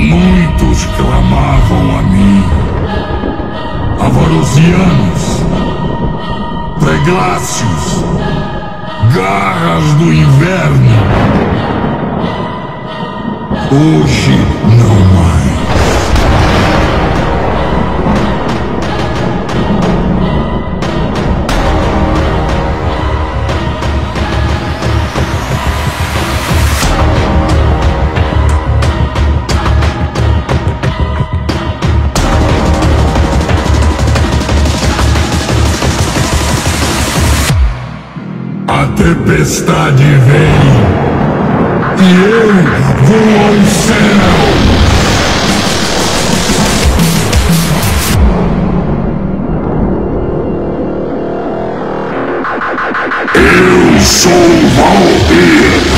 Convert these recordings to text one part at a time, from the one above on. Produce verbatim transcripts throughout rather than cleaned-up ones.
Muitos clamavam a mim. Avarosianos, Preglácios, garras do inverno. Hoje não mais. A tempestade vem e eu vou ao céu. Eu sou Valdir.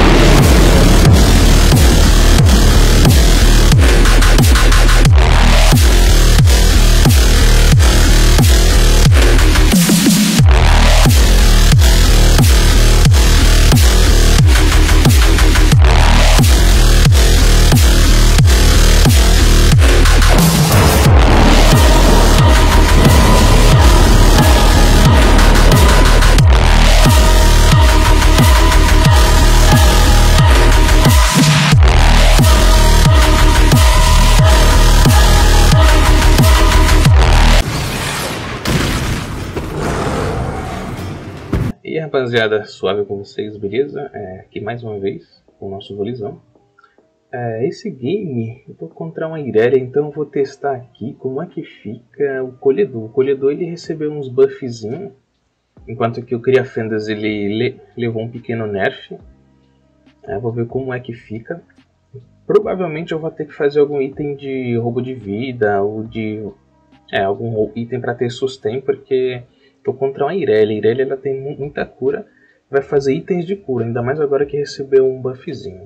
E aí, rapaziada, suave com vocês, beleza? É, aqui mais uma vez com o nosso Volição. É, esse game eu tô contra uma Irelia, então eu vou testar aqui como é que fica o Colhedor. O Colhedor ele recebeu uns buffzinhos, enquanto que o Criafendas ele le levou um pequeno nerf. É, vou ver como é que fica. Provavelmente eu vou ter que fazer algum item de roubo de vida ou de é, algum item para ter sustain, porque tô contra uma Irelia. A Irelia ela tem muita cura, vai fazer itens de cura, ainda mais agora que recebeu um buffzinho.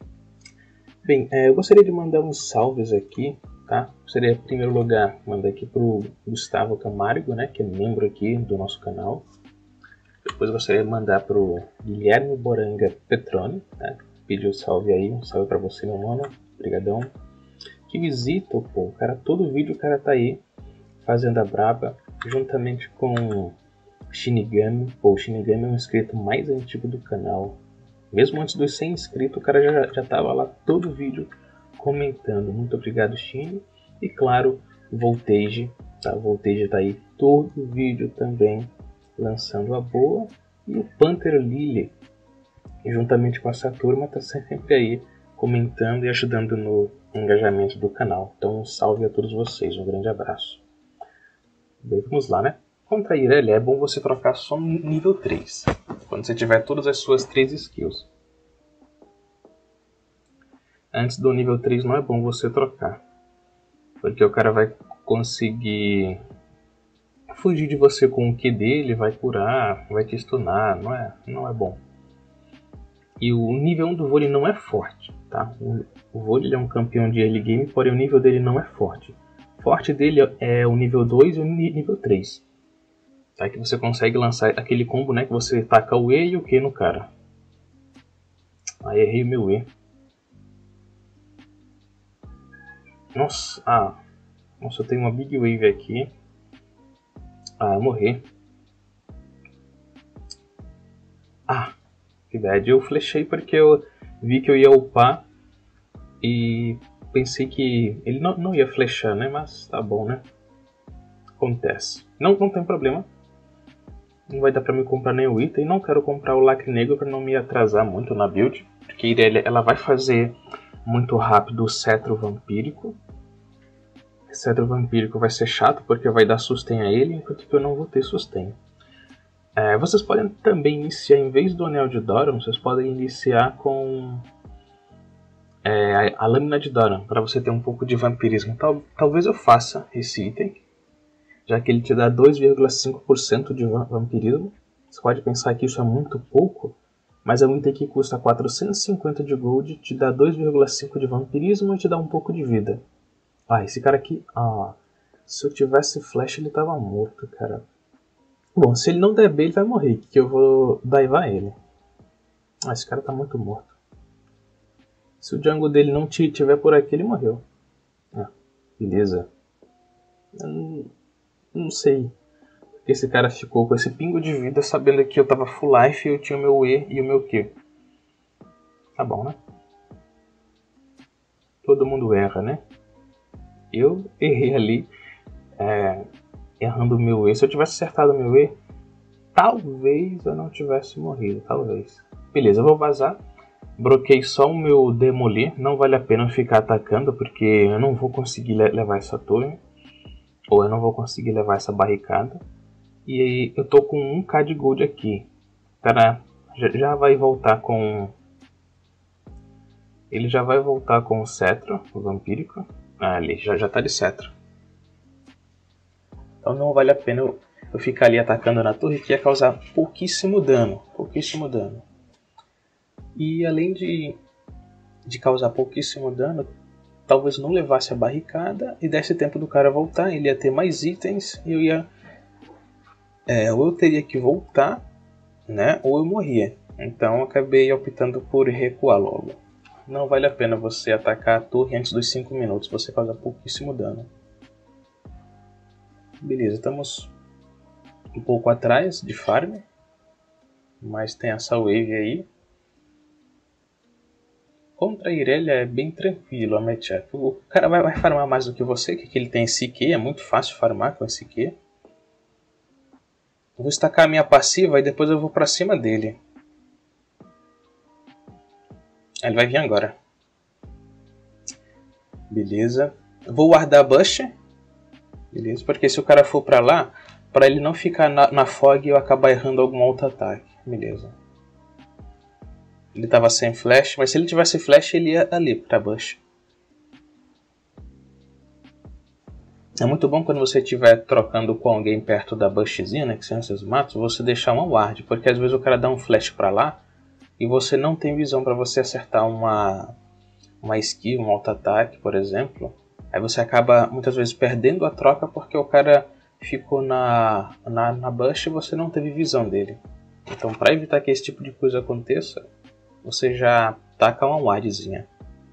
Bem, é, eu gostaria de mandar uns salves aqui, tá? Gostaria, em primeiro lugar, mandar aqui pro Gustavo Camargo, né, que é membro aqui do nosso canal. Depois gostaria de mandar pro Guilherme Boranga Petrone, tá? Pediu salve aí, um salve pra você, meu mano, obrigadão. Que visita, pô, o cara, todo vídeo o cara tá aí, fazendo a braba, juntamente com Shinigami. Pô, o Shinigami é um inscrito mais antigo do canal. Mesmo antes dos cem inscritos, o cara já, já tava lá todo vídeo comentando. Muito obrigado, Shini. E claro, Voltage, tá? Voltage tá aí todo vídeo também lançando a boa. E o Panther Lily, juntamente com essa turma, tá sempre aí comentando e ajudando no engajamento do canal. Então um salve a todos vocês, um grande abraço. Bem, vamos lá, né? Contra a Irelia é bom você trocar só no nível três, quando você tiver todas as suas três skills. Antes do nível três não é bom você trocar, porque o cara vai conseguir fugir de você com o Q dele, vai curar, vai te stunar, não é, não é bom. E o nível um do vôlei não é forte, tá? O, o vôlei é um campeão de early game, porém o nível dele não é forte. Forte dele é o nível dois e o nível três. Tá? Que você consegue lançar aquele combo, né? Que você taca o E e o Q no cara. Aí errei o meu E. Nossa, ah. Nossa, eu tenho uma Big Wave aqui. Ah, eu morri. Ah, que bad. Eu flechei porque eu vi que eu ia upar. E pensei que ele não, não ia flechar, né? Mas tá bom, né? Acontece. Não, não tem problema. Não vai dar pra me comprar nenhum item. Não quero comprar o Lacre Negro pra não me atrasar muito na build. Porque a Irelia, ela vai fazer muito rápido o Cetro Vampírico. O Cetro Vampírico vai ser chato porque vai dar sustain a ele, enquanto que eu não vou ter sustain. É, vocês podem também iniciar, em vez do Anel de Doran, vocês podem iniciar com é, a, a Lâmina de Doran, para você ter um pouco de vampirismo. Tal, talvez eu faça esse item, já que ele te dá dois vírgula cinco por cento de vampirismo. Você pode pensar que isso é muito pouco, mas é um item que custa quatrocentos e cinquenta de gold, te dá dois vírgula cinco de vampirismo e te dá um pouco de vida. Ah, esse cara aqui... Ah, se eu tivesse flash ele tava morto, cara. Bom, se ele não der B ele vai morrer, que eu vou daivar ele. Ah, esse cara tá muito morto. Se o jungle dele não tiver por aqui, ele morreu. Ah, beleza. Eu não, não sei. Esse cara ficou com esse pingo de vida sabendo que eu tava full life e eu tinha o meu E e o meu Q. Tá bom, né? Todo mundo erra, né? Eu errei ali, é, errando o meu E. Se eu tivesse acertado o meu E, talvez eu não tivesse morrido, talvez. Beleza, eu vou vazar. Broquei só o meu Demolir. Não vale a pena ficar atacando, porque eu não vou conseguir levar essa torre. Ou eu não vou conseguir levar essa barricada. E aí eu tô com um K de gold aqui. Cara, já vai voltar com... Ele já vai voltar com o cetro, o vampírico. Ah, ali, já, já tá de cetro. Então não vale a pena eu, eu ficar ali atacando na torre, que ia causar pouquíssimo dano. Pouquíssimo dano. E além de, de causar pouquíssimo dano, talvez não levasse a barricada e desse tempo do cara voltar. Ele ia ter mais itens e eu ia... É, ou eu teria que voltar, né? Ou eu morria. Então eu acabei optando por recuar logo. Não vale a pena você atacar a torre antes dos cinco minutos, você causa pouquíssimo dano. Beleza, estamos um pouco atrás de farm, mas tem essa wave aí. Contra a Irelia é bem tranquilo a matchup. O cara vai, vai farmar mais do que você, que ele tem esse Q, é muito fácil farmar com esse Q. Vou estacar a minha passiva e depois eu vou pra cima dele. Ele vai vir agora. Beleza. Vou guardar a bush. Beleza, porque se o cara for pra lá, pra ele não ficar na, na fog e eu acabar errando algum outro ataque. Beleza. Ele tava sem flash, mas se ele tivesse flash ele ia ali pra bush. É muito bom quando você estiver trocando com alguém perto da bushzinha, né, que são esses matos, você deixar uma ward, porque às vezes o cara dá um flash pra lá e você não tem visão para você acertar uma, uma skill, um auto-ataque, por exemplo. Aí você acaba muitas vezes perdendo a troca porque o cara ficou na, na, na bush e você não teve visão dele. Então, para evitar que esse tipo de coisa aconteça, você já taca uma wardzinha.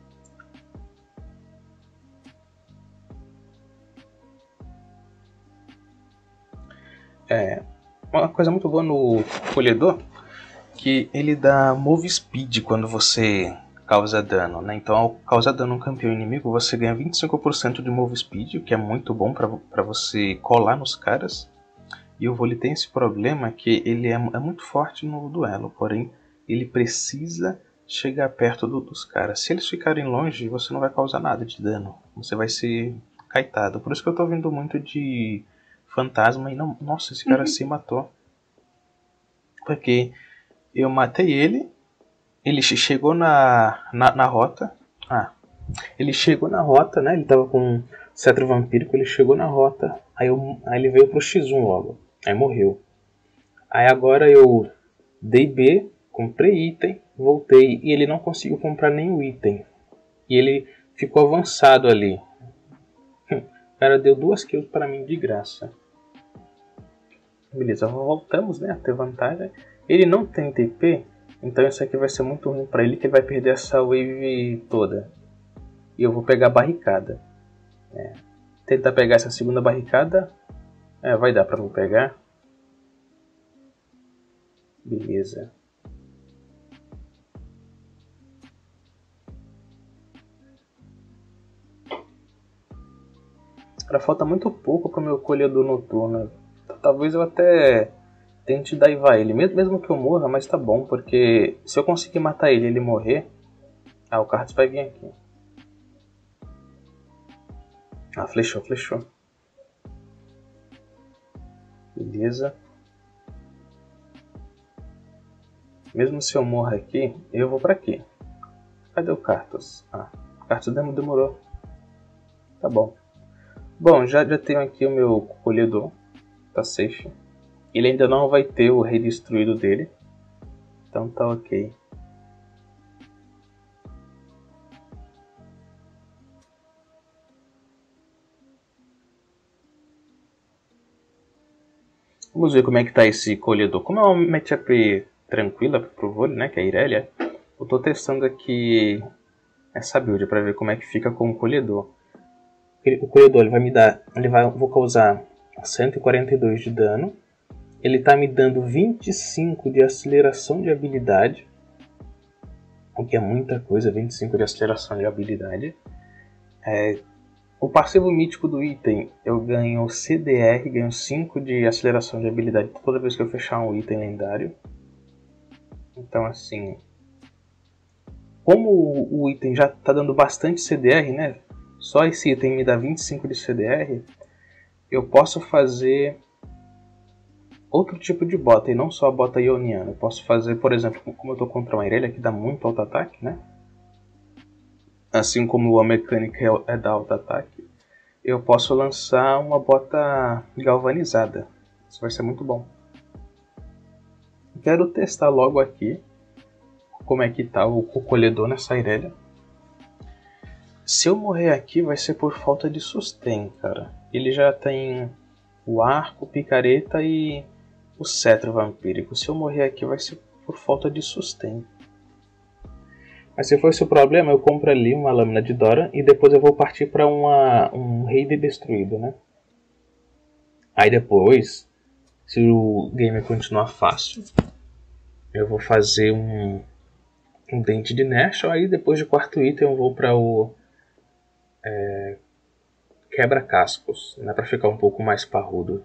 É, uma coisa muito boa no colhedor, que ele dá move speed quando você causa dano, né? Então ao causar dano no campeão inimigo, você ganha vinte e cinco por cento de move speed, o que é muito bom para você colar nos caras. E o vôlei tem esse problema que ele é, é muito forte no duelo, porém ele precisa chegar perto do, dos caras. Se eles ficarem longe, você não vai causar nada de dano, você vai ser caetado. Por isso que eu tô vindo muito de fantasma e não... Nossa, esse cara uhum. se matou. Porque eu matei ele, ele chegou na, na, na rota. Ah, ele chegou na rota, né? Ele tava com cetro vampírico, ele chegou na rota. Aí, eu, aí ele veio pro xis um logo. Aí morreu. Aí agora eu dei B, comprei item, voltei e ele não conseguiu comprar nenhum item. E ele ficou avançado ali. O cara deu duas kills para mim de graça. Beleza, voltamos, né, a ter vantagem. Ele não tem T P, então isso aqui vai ser muito ruim para ele, que ele vai perder essa wave toda. E eu vou pegar a barricada. É. Tentar pegar essa segunda barricada. É, vai dar para eu pegar. Beleza. Cara, falta muito pouco para o meu colhedor noturno. Talvez eu até tente daivar ele, mesmo que eu morra, mas tá bom, porque se eu conseguir matar ele e ele morrer... Ah, o Cartus vai vir aqui. Ah, flechou, flechou. Beleza. Mesmo se eu morrer aqui, eu vou pra aqui. Cadê o Cartus? Ah, o Cartus demorou. Tá bom. Bom, já, já tenho aqui o meu colhedor. Tá safe. Ele ainda não vai ter o rei destruído dele. Então tá ok. Vamos ver como é que tá esse colhedor. Como é uma matchup tranquila pro vôlei, né? Que é a Irelia. Eu tô testando aqui essa build para ver como é que fica com o colhedor. O colhedor ele vai me dar, ele vai, vou causar cento e quarenta e dois de dano. Ele está me dando vinte e cinco de aceleração de habilidade, o que é muita coisa, vinte e cinco de aceleração de habilidade. É, o passivo mítico do item, eu ganho C D R, ganho cinco de aceleração de habilidade toda vez que eu fechar um item lendário. Então assim, como o item já está dando bastante C D R, né? Só esse item me dá vinte e cinco de C D R, eu posso fazer outro tipo de bota, e não só a bota ioniana. Eu posso fazer, por exemplo, como eu estou contra uma Irelia, que dá muito auto-ataque, né? Assim como a mecânica é da auto-ataque, eu posso lançar uma bota galvanizada. Isso vai ser muito bom. Quero testar logo aqui como é que tá o, o colhedor nessa Irelia. Se eu morrer aqui vai ser por falta de sustain, cara. Ele já tem o arco, picareta e o cetro vampírico. Se eu morrer aqui vai ser por falta de sustain. Mas se fosse o problema, eu compro ali uma lâmina de Dora e depois eu vou partir para um rei de destruído, né? Aí depois, se o game continuar fácil, eu vou fazer um, um dente de Nashor. Aí depois de quarto item eu vou para o é, quebra-cascos, né, para ficar um pouco mais parrudo.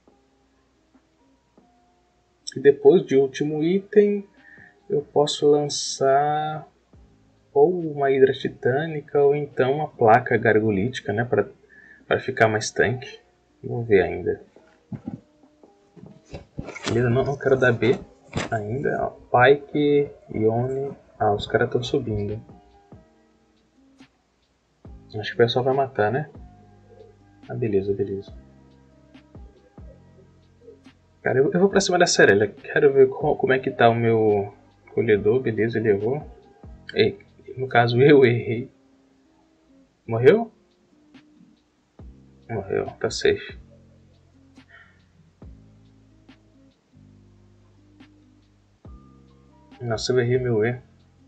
E depois de último item, eu posso lançar ou uma hidra titânica ou então uma placa gargolítica, né, para ficar mais tanque. Vou ver ainda. Beleza, não, não quero dar B ainda. Ó, Pyke, Ione. Ah, os caras estão subindo. Acho que o pessoal vai matar, né? Ah, beleza, beleza. Cara, eu, eu vou pra cima da Irelia. Quero ver como, como é que tá o meu colhedor. Beleza, ele errou. Ei, no caso, eu errei. Morreu? Morreu, tá safe. Nossa, eu errei meu E.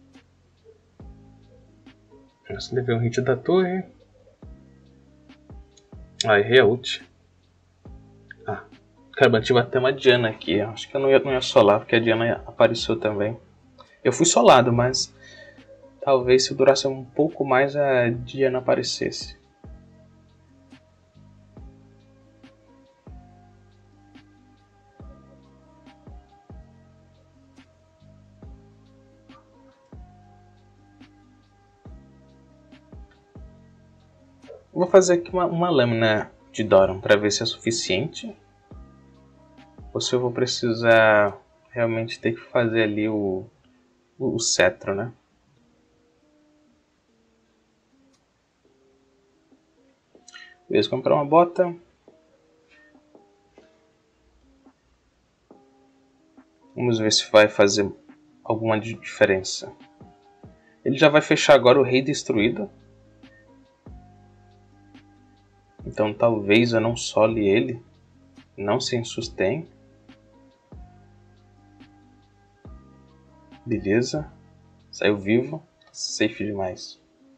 Nossa, levei um hit da torre. Ah, errei a ult. Ah, caramba, tive até uma Diana aqui. Acho que eu não ia, não ia solar, porque a Diana apareceu também. Eu fui solado, mas talvez se durasse um pouco mais a Diana aparecesse. Vou fazer aqui uma, uma lâmina de Doran para ver se é suficiente. Ou se eu vou precisar realmente ter que fazer ali o, o, o cetro, né? Beleza, comprar uma bota. Vamos ver se vai fazer alguma diferença. Ele já vai fechar agora o rei destruído. Então talvez eu não sole ele. Não sem sustain. Beleza. Saiu vivo. Safe demais.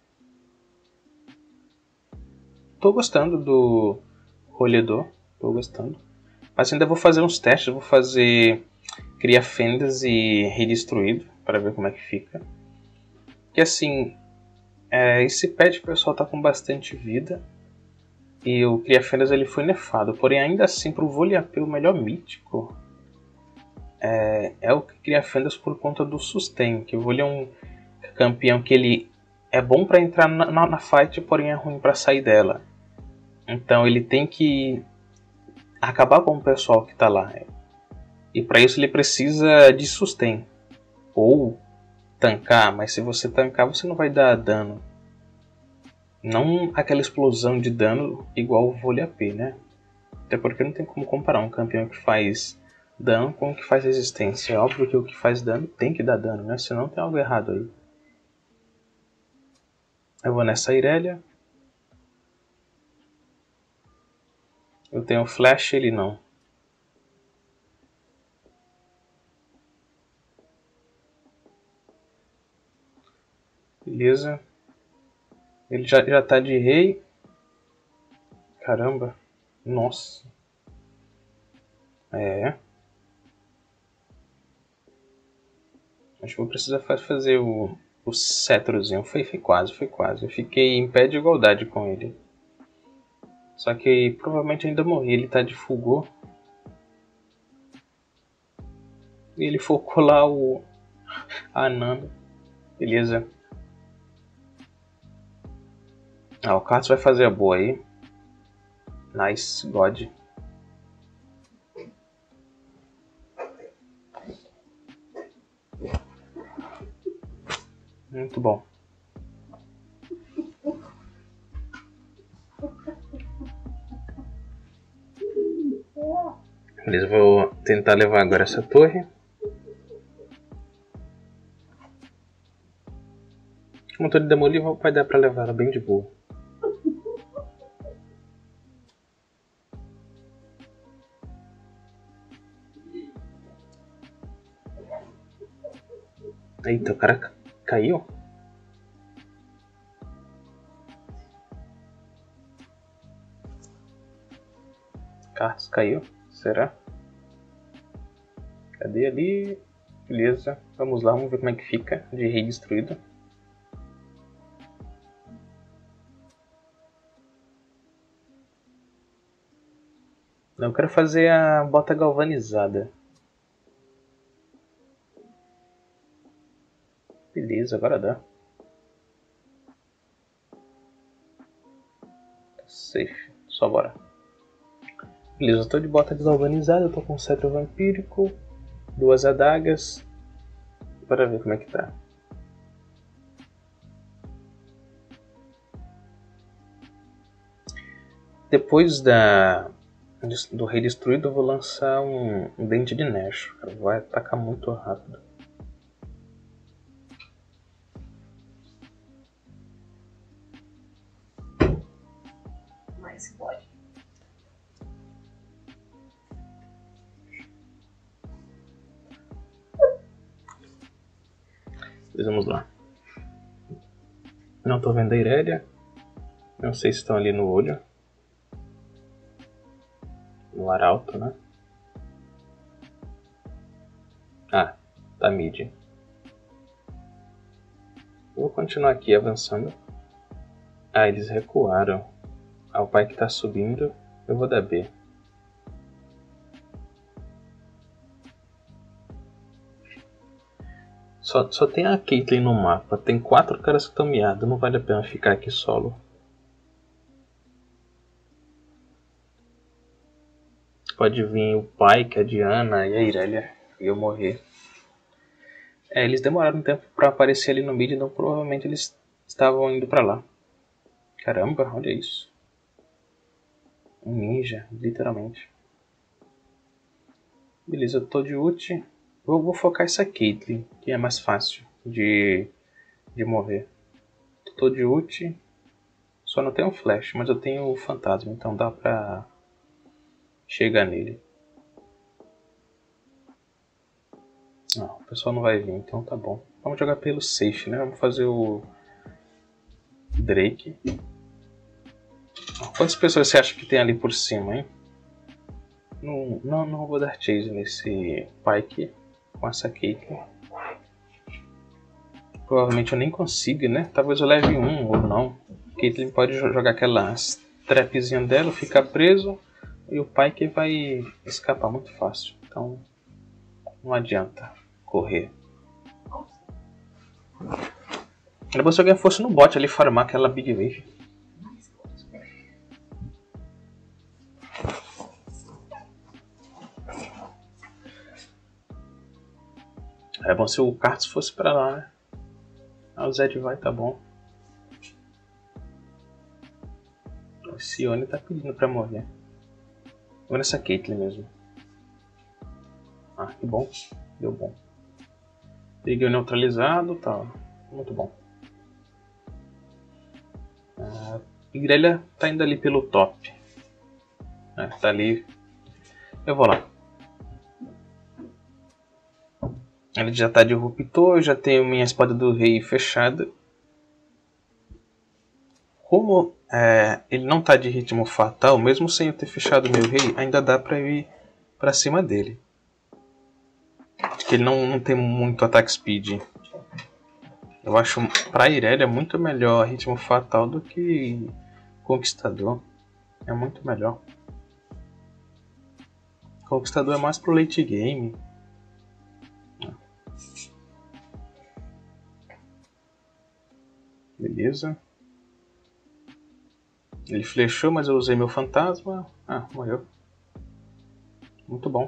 Tô gostando do colhedor. Tô gostando. Mas ainda vou fazer uns testes. Vou fazer Cria Fendas e Rei Destruído. Para ver como é que fica. Porque assim, é, esse pet pessoal tá com bastante vida. E o Cria Fendas ele foi nerfado. Porém ainda assim pro Voliapê o melhor mítico é, é o Cria Fendas por conta do sustain. Que o Voli é um campeão que ele é bom para entrar na, na, na fight, porém é ruim para sair dela. Então ele tem que acabar com o pessoal que está lá. E para isso ele precisa de sustain. Ou tancar, mas se você tancar você não vai dar dano. Não aquela explosão de dano igual o Voliapê, né? Até porque não tem como comparar um campeão que faz dano com o que faz resistência. É óbvio que o que faz dano tem que dar dano, né? Senão tem algo errado aí. Eu vou nessa Irelia. Eu tenho flash, ele não. Beleza. Ele já, já tá de rei. Caramba. Nossa. É. Acho que vou precisar fazer o, o cetrozinho. Foi, foi quase, foi quase. Eu fiquei em pé de igualdade com ele. Só que provavelmente ainda morri. Ele tá de fulgor. E ele focou lá o... a Nanda. Beleza. Ah, o Carlos vai fazer a boa aí. Nice, God. Muito bom. Beleza, vou tentar levar agora essa torre. Como tô de demolir, vai dar pra levar ela bem de boa. Eita, o cara caiu? Carlos caiu? Será? Cadê ali? Beleza, vamos lá, vamos ver como é que fica de rei destruído. Eu quero fazer a bota galvanizada. Beleza, agora dá. Tá safe, só bora. Beleza, eu tô de bota galvanizada, eu tô com um cetro vampírico, duas adagas. Bora ver como é que tá. Depois da, do rei destruído, eu vou lançar um, um dente de Necho. Vai atacar muito rápido. Mas pode. Vamos lá. Não tô vendo a Irelia. Não sei se estão ali no olho. No arauto, né? Ah, tá mid. Vou continuar aqui avançando. Ah, eles recuaram. Ah, o pai que tá subindo. Eu vou dar B. Só, só tem a Caitlyn no mapa. Tem quatro caras que estão miados. Não vale a pena ficar aqui solo. Pode vir o Pyke, a Diana e a Irelia. E eu morrer. É, eles demoraram um tempo pra aparecer ali no mid. Então provavelmente eles estavam indo pra lá. Caramba, olha isso. Um ninja, literalmente. Beleza, eu tô de ult. Eu vou focar essa Caitlyn, que é mais fácil de, de morrer. Tô de ult. Só não tenho flash, mas eu tenho o fantasma, então dá pra chegar nele. Não, o pessoal não vai vir, então tá bom. Vamos jogar pelo safe, né? Vamos fazer o Drake. Quantas pessoas você acha que tem ali por cima, hein? Não, não, não vou dar chase nesse Pyke com essa Caitlyn. Provavelmente eu nem consiga, né? Talvez eu leve um ou não. Caitlyn pode jogar aquela trapzinha dela, ficar preso. E o Pyke vai escapar muito fácil. Então não adianta correr. Era bom se alguém fosse no bot ali farmar aquela Big Wave. É bom se o Carlos fosse pra lá, né? Ah, o Zed vai, tá bom. O Sione tá pedindo pra morrer. Vou nessa Caitlyn mesmo. Ah, que bom. Deu bom. Peguei o neutralizado, tá. Muito bom. A Irelia tá indo ali pelo top. É, tá ali. Eu vou lá. Ele já tá de ruptor, eu já tenho minha espada do rei fechada. como é, ele não tá de ritmo fatal, mesmo sem eu ter fechado meu rei, ainda dá pra eu ir pra cima dele. Acho que ele não, não tem muito attack speed. Eu acho pra Irelia muito melhor ritmo fatal do que Conquistador. É muito melhor. Conquistador é mais pro late game. Beleza. Ele flechou, mas eu usei meu fantasma. Ah, morreu. Muito bom.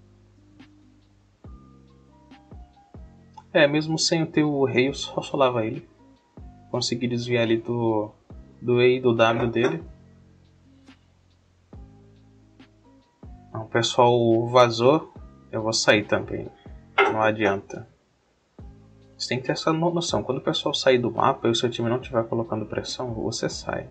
É, mesmo sem eu ter o rei, eu só solava ele. Consegui desviar ali do, do E e do W dele. O pessoal vazou. Eu vou sair também. Não adianta. Você tem que ter essa noção. Quando o pessoal sair do mapa e o seu time não estiver colocando pressão, você sai.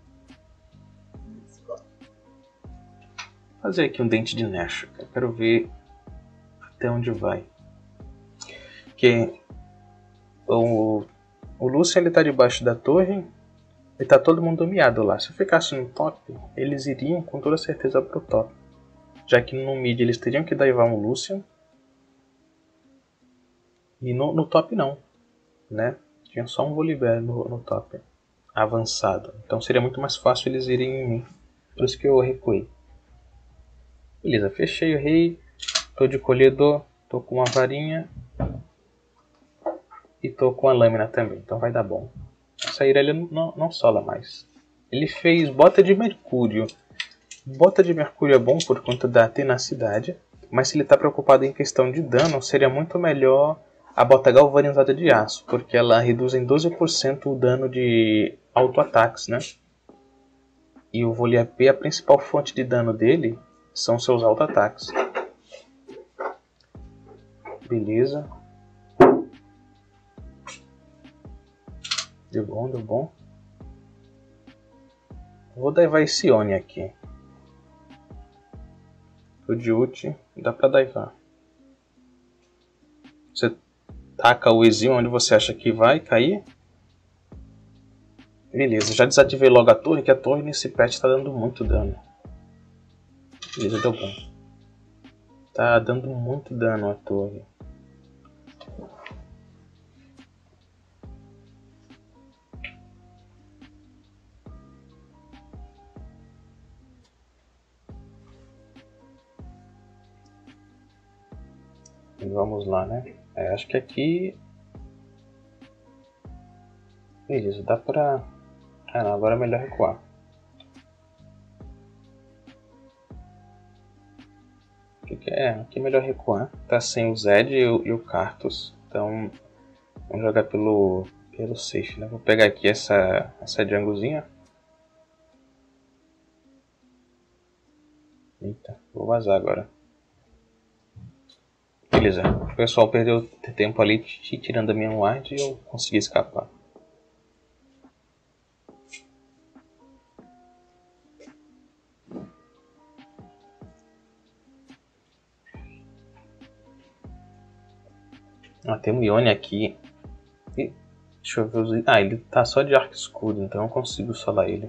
Vou fazer aqui um dente de Nash. Eu quero ver até onde vai. Porque o, o Lucian ele tá debaixo da torre. E tá todo mundo domiado lá. Se eu ficasse no top, eles iriam com toda certeza pro top. Já que no mid eles teriam que daivar um Lucian. E no, no top não, né? Tinha só um Volibear no, no top avançado. Então seria muito mais fácil eles irem em mim. Por isso que eu recuei. Beleza, fechei o rei. Tô de colhedor. Tô com uma varinha. E tô com a lâmina também. Então vai dar bom. Essa Irelia não, não sola mais. Ele fez bota de mercúrio. Bota de mercúrio é bom por conta da tenacidade. Mas se ele está preocupado em questão de dano, seria muito melhor a bota galvanizada de aço, porque ela reduz em doze por cento o dano de auto-ataques, né? E o Volibear, a principal fonte de dano dele são seus auto-ataques. Beleza. Deu bom, deu bom. Vou daivar esse Oni aqui. Tô de ult, dá pra daivar. Você taca o Exil onde você acha que vai cair. Beleza, já desativei logo a torre, que a torre nesse patch está dando muito dano. Beleza, deu bom. Tá dando muito dano a torre. E vamos lá, né? É, acho que aqui... Beleza, dá pra... Ah não, agora é melhor recuar. Aqui é, aqui é melhor recuar. Tá sem o Zed e o, e o Karthus. Então, vamos jogar pelo, pelo safe, né? Vou pegar aqui essa, essa junglezinha. Eita, vou vazar agora. Beleza, o pessoal perdeu tempo ali tirando a minha ward e eu consegui escapar. Ah, tem um Yone aqui. E, deixa eu ver os... Ah, ele tá só de arco escudo, então eu consigo solar ele.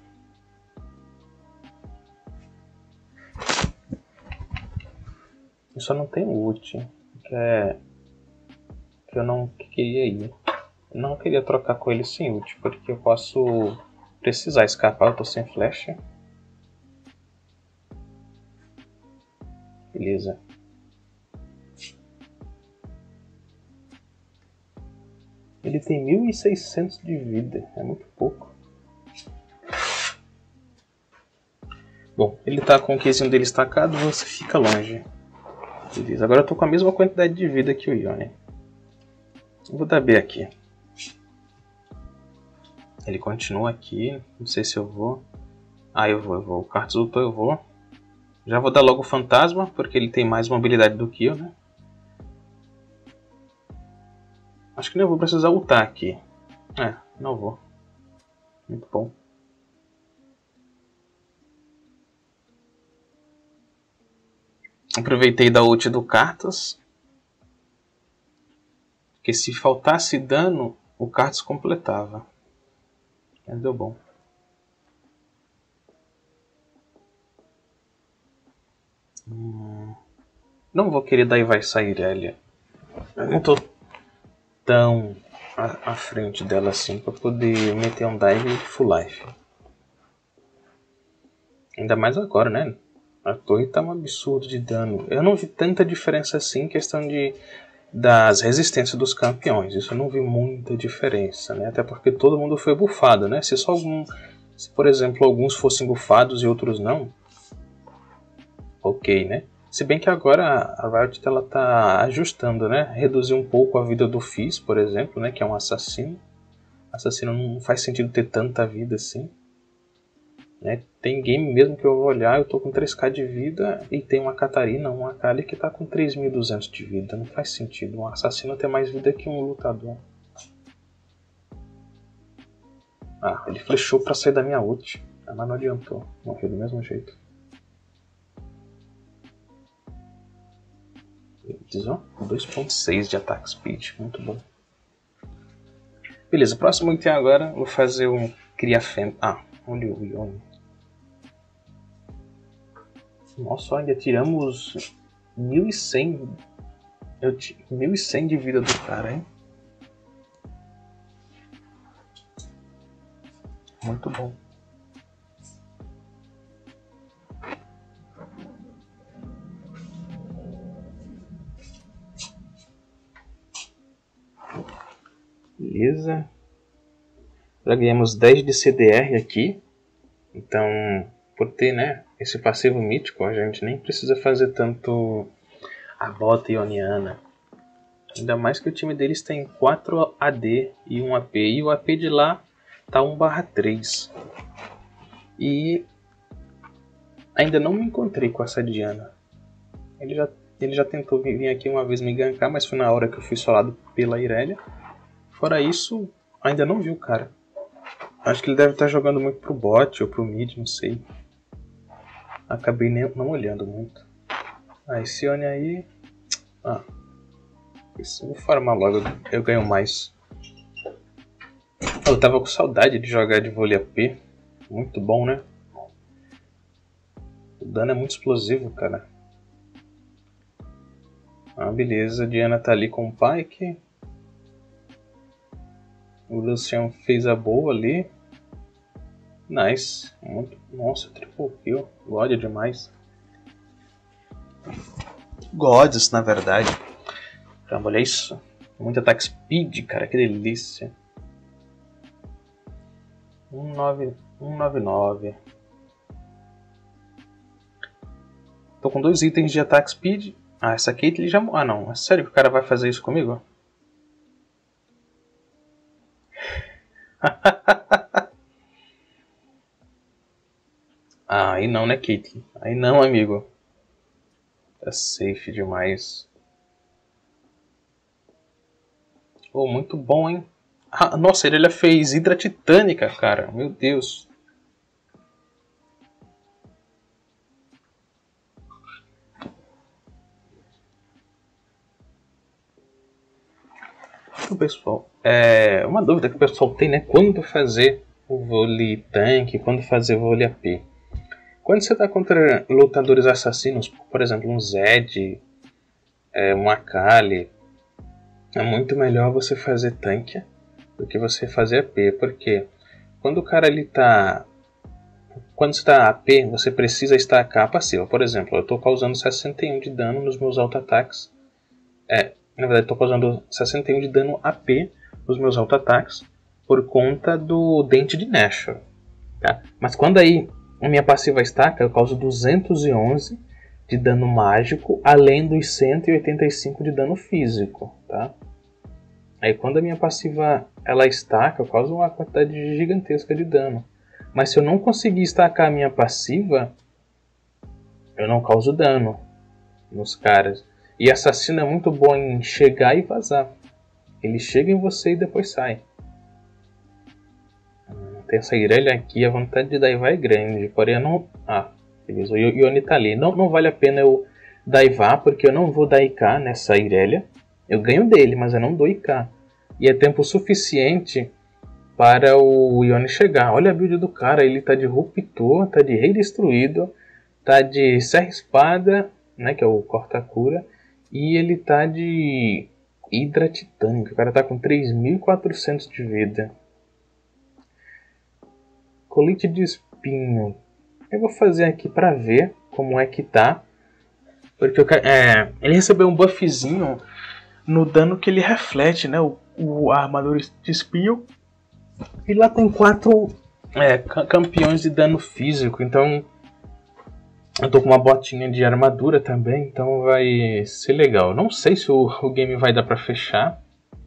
Eu só não tenho ult, que é... que eu não queria ir. Eu não queria trocar com ele sem ult, porque eu posso precisar escapar, eu tô sem flecha. Beleza. Ele tem mil e seiscentos de vida, é muito pouco. Bom, ele tá com o Qzinho dele estacado, você fica longe. Beleza, agora eu tô com a mesma quantidade de vida que o Yone. Eu vou dar B aqui. Ele continua aqui, não sei se eu vou. Ah, eu vou, eu vou. O Karthus ultou, eu vou. Já vou dar logo o fantasma, porque ele tem mais mobilidade do que eu, né? Acho que não vou precisar ultar aqui. É, não vou. Muito bom. Aproveitei da ult do Karthus. Porque se faltasse dano, o Karthus completava. Mas deu bom. Hum, não vou querer daí vai sair Irelia. Eu não tô tão à, à frente dela assim pra poder meter um dive full life. Ainda mais agora, né? A torre tá um absurdo de dano. Eu não vi tanta diferença assim em questão de, das resistências dos campeões. Isso eu não vi muita diferença, né? Até porque todo mundo foi bufado, né? Se só algum, se por exemplo alguns fossem bufados e outros não, ok, né? Se bem que agora a Riot ela tá ajustando, né? Reduzir um pouco a vida do Fizz, por exemplo, né? Que é um assassino. Assassino não faz sentido ter tanta vida assim. Né? Tem game mesmo que eu vou olhar, eu tô com três K de vida e tem uma Catarina, uma Akali que tá com três mil e duzentos de vida. Não faz sentido um assassino ter mais vida que um lutador. Ah, ele flechou pra sair da minha ult. Mas não adiantou, morreu do mesmo jeito. dois ponto seis de attack speed, muito bom. Beleza, próximo item agora, vou fazer um Cria Fêmea. Ah, olha o Yone. Nossa, ainda tiramos mil e cem. Eu t... mil e cem de vida do cara, hein? Muito bom. Beleza. Já ganhamos dez de C D R aqui. Então, por ter, né, esse passivo mítico, a gente nem precisa fazer tanto a bota ioniana. Ainda mais que o time deles tem quatro A D e um A P. E o A P de lá tá um barra três. E ainda não me encontrei com essa Diana. Ele já, ele já tentou vir aqui uma vez me gankar, mas foi na hora que eu fui solado pela Irelia. Fora isso, ainda não vi o cara. Acho que ele deve estar jogando muito pro bot ou pro mid, não sei. Acabei nem, não olhando muito. Ah, esse Yone aí... Ah, isso, vou farmar logo, eu ganho mais. Eu tava com saudade de jogar de vôlei A P. Muito bom, né? O dano é muito explosivo, cara. Ah, beleza. A Diana tá ali com o Pyke. O Lucian fez a boa ali. Nice. Muito... Nossa, triple kill. God demais. Gods, na verdade. Caramba, olha isso. Muito attack speed, cara. Que delícia. um nove nove. Tô com dois itens de attack speed. Ah, essa Caitlyn já... Ah, não. É sério que o cara vai fazer isso comigo? Ah, aí não, né, Caitlyn? Aí não, amigo. Tá safe demais. Oh, muito bom, hein? Ah, nossa, ele fez Hidra Titânica, cara. Meu Deus. Então, pessoal, é uma dúvida que o pessoal tem, né? Quando fazer o vôlei tanque, quando fazer o vôlei A P. Quando você está contra lutadores assassinos, por exemplo, um Zed, é, um Akali, é muito melhor você fazer tanque do que você fazer A P, porque quando o cara ele tá, quando você está A P, você precisa estacar a passiva. Por exemplo, eu estou causando sessenta e um de dano nos meus auto-ataques. É, na verdade, estou causando sessenta e um de dano A P nos meus auto-ataques por conta do Dente de Nashor. Tá? Mas quando aí a minha passiva estaca, eu causo duzentos e onze de dano mágico, além dos cento e oitenta e cinco de dano físico. Tá? Aí quando a minha passiva ela estaca, eu causo uma quantidade gigantesca de dano. Mas se eu não conseguir estacar a minha passiva, eu não causo dano nos caras. E assassino é muito bom em chegar e vazar. Ele chega em você e depois sai. Tem essa Irelia aqui, a vontade de daivar é grande. Porém eu não... Ah, beleza, o Yone tá ali. Não, não vale a pena eu daivar, porque eu não vou dar I K nessa Irelia. Eu ganho dele, mas eu não dou I K. E é tempo suficiente para o Yone chegar. Olha a build do cara, ele tá de Ruptor, tá de Rei Destruído, tá de Serra Espada né, que é o corta-cura, e ele tá de Hidra Titânica. O cara tá com três mil e quatrocentos de vida. Colite de espinho. Eu vou fazer aqui pra ver como é que tá. Porque eu, é, ele recebeu um buffzinho no dano que ele reflete, né? O, o a armadura de espinho. E lá tem quatro é, campeões de dano físico. Então eu tô com uma botinha de armadura também. Então vai ser legal. Não sei se o, o game vai dar pra fechar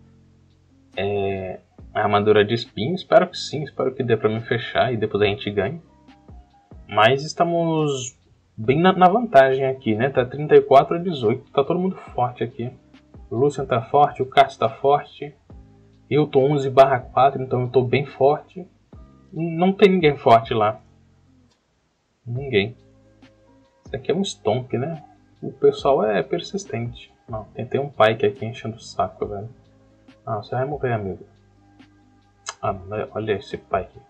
é, a armadura de espinho. Espero que sim. Espero que dê pra me fechar e depois a gente ganhe. Mas estamos bem na, na vantagem aqui, né? Tá trinta e quatro a dezoito. Tá todo mundo forte aqui. O Lucian tá forte, o Cássio tá forte. Eu tô onze barra quatro, então eu tô bem forte. Não tem ninguém forte lá. Ninguém. Isso aqui é um stomp, né? O pessoal é persistente. Não, tem, tem um Pyke aqui enchendo o saco, velho. Ah, você vai morrer, amigo. Ah, olha esse Pyke.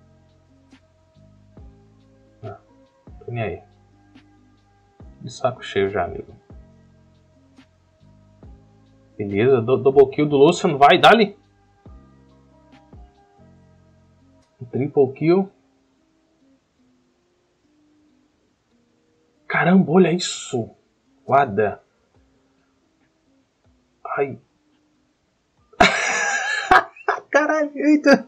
Ah, tô nem aí. De saco cheio já, amigo. Beleza, do, double kill do Lucian. Vai, dá-lhe! Triple kill. Caramba, olha isso. Guarda. Ai. Caralho, eita.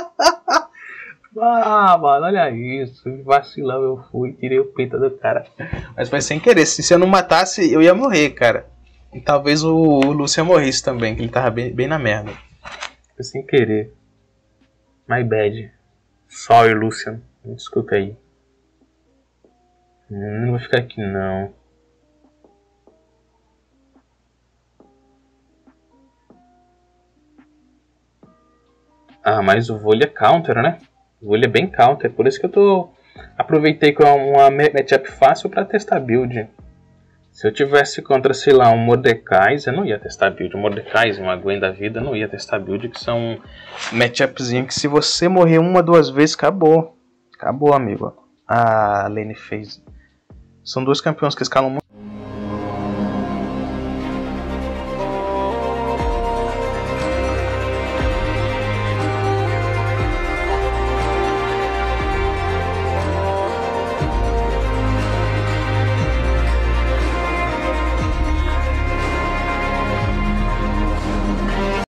Ah, mano, olha isso. Vacilão eu fui, tirei o peito do cara. Mas foi sem querer. Se, se eu não matasse, eu ia morrer, cara. E talvez o, o Lucian morresse também, que ele tava bem, bem na merda. Foi sem querer. My bad. Sorry, Lucian. Me desculpe aí. Hum, não vou ficar aqui, não. Ah, mas o vôlei é counter, né? O vôlei é bem counter. Por isso que eu tô... Aproveitei com uma matchup fácil pra testar build. Se eu tivesse contra, sei lá, um Mordekaiser, eu não ia testar build. Um Mordekaiser, uma Gwen da vida, eu não ia testar build, que são matchupzinho que se você morrer uma, duas vezes, acabou. Acabou, amigo. A lane phase. São dois campeões que escalam muito.